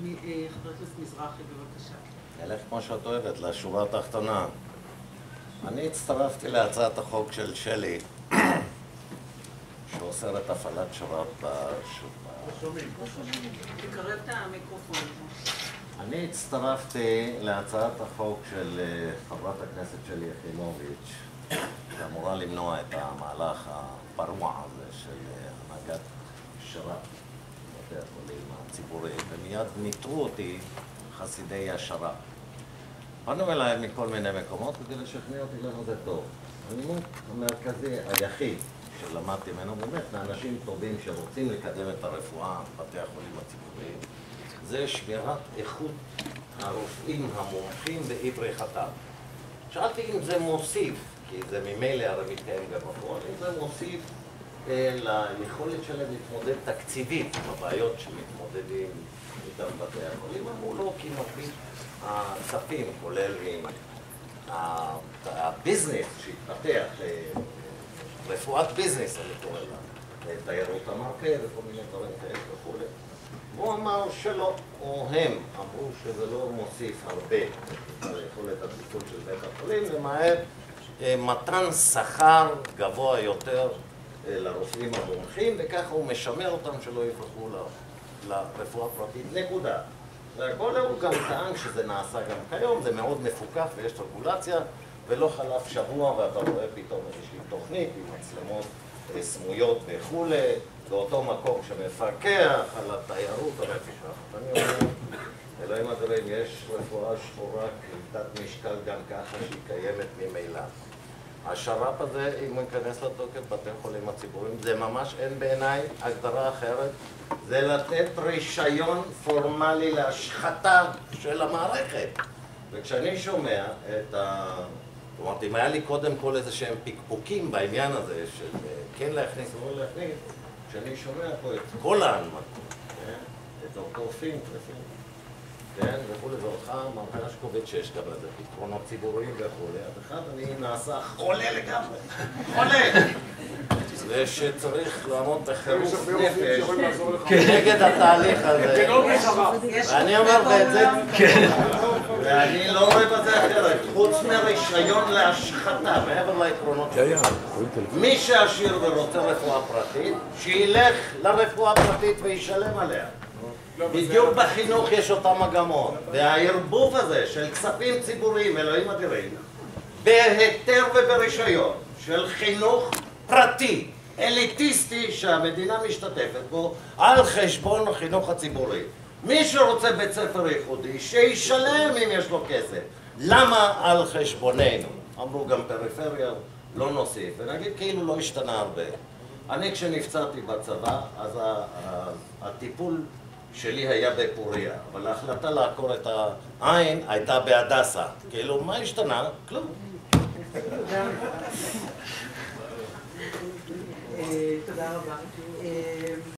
חבר הכנסת מזרחי, בבקשה. אלך כמו שאת אוהבת, לשורה התחתונה. אני הצטרפתי להצעת החוק של שלי, שאוסרת הפעלת שר"פ תקרב את המיקרופון. אני הצטרפתי להצעת החוק של חברת הכנסת שלי יחימוביץ', שאמורה למנוע את המהלך הפרוע הזה של הנהגת שר"פ בבתי החולים הציבוריים, ומיד ניטרו אותי חסידי השר"פ. פנו אליי מכל מיני מקומות כדי לשכנע אותי למה זה טוב. הנימוק המרכזי היחיד שלמדתי ממנו באמת מאנשים טובים שרוצים לקדם את הרפואה בבתי החולים הציבוריים זה שמירת איכות הרופאים המומחים ואי בריחתם. שאלתי אם זה מוסיף, כי זה ממילא הרי מתקיים גם בפועל, אם זה מוסיף ליכולת שלהם להתמודד תקציבית בבעיות שמתמודדים איתם בתי החולים. אמרו לא, כי מרבית הכספים, כולל הביזנס שהתפתח, רפואת ביזנס, אני קורא לה, תיירות המרפא וכל מיני דברים כאלה וכו'. הוא אמר שלא, או הם אמרו שזה לא מוסיף הרבה ליכולת הטיפול של בית החולים, למעט מתן שכר גבוה יותר לרופאים המומחים, וככה הוא משמר אותם שלא יפרחו לרפואה פרטית. נקודה. והכל הוא גם טען שזה נעשה גם כיום, זה מאוד מפוקח ויש רגולציה, ולא חלף שבוע ואתה רואה פתאום איזושהי תוכנית עם מצלמות סמויות וכו', באותו מקום שמפקח על התיירות המפוקחת. אני אומר, אלוהים אדירים, יש רפואה שחורה כבדת משקל גם ככה שהיא קיימת ממילא. השר"פ הזה, אם הוא ייכנס לתוקף בתי חולים הציבוריים, זה ממש אין בעיניי הגדרה אחרת, זה לתת רישיון פורמלי להשחתה של המערכת. וכשאני שומע את כלומר, אם היה לי קודם כל איזה שהם פיקפוקים בעניין הזה של כן להכניס או לא להכניס, כשאני שומע פה את כל ההנמקות, את דוקטור פינק וכולי, ואותך מר הרשקוביץ שיש גם לזה פתרונות ציבוריים וכולי, אז אחד אני נעשה חולה לגמרי, חולה! ושצריך לעמוד בחירוף נפש נגד התהליך הזה. ואני אומר ואת זה, ואני לא רואה בזה אחרת, חוץ מרישיון להשחתה, מעבר לעקרונות שלי. מי שעשיר ורוצה רפואה פרטית, שילך לרפואה פרטית וישלם עליה. בדיוק בחינוך יש אותם מגמות, והערבוב הזה של כספים ציבוריים, אלוהים אדירים, בהיתר וברישיון של חינוך פרטי, אליטיסטי שהמדינה משתתפת בו על חשבון החינוך הציבורי. מי שרוצה בית ספר ייחודי, שישלם אם יש לו כסף. למה על חשבוננו? אמרו גם פריפריה, לא נוסיף, ונגיד כאילו לא השתנה הרבה. אני כשנפצעתי בצבא, אז הטיפול שלי היה בפוריה, אבל ההחלטה לעקור את העין הייתה בהדסה. כאילו, מה השתנה? כלום. תודה רבה.